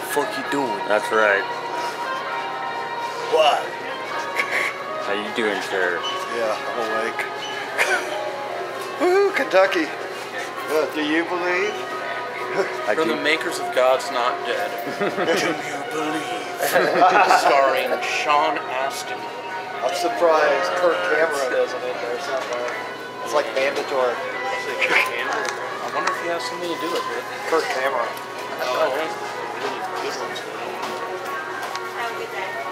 fuck you doing? That's right. What? How you doing, sir? Yeah, I'm awake. Woo, Kentucky. Do you believe? I From do. the makers of God's Not Dead. Do you believe? Starring Sean Astin. I'm surprised Kirk Cameron isn't in there somewhere. It's like mandatory. I wonder if he has something to do with it. Kirk Cameron. Oh, really good ones.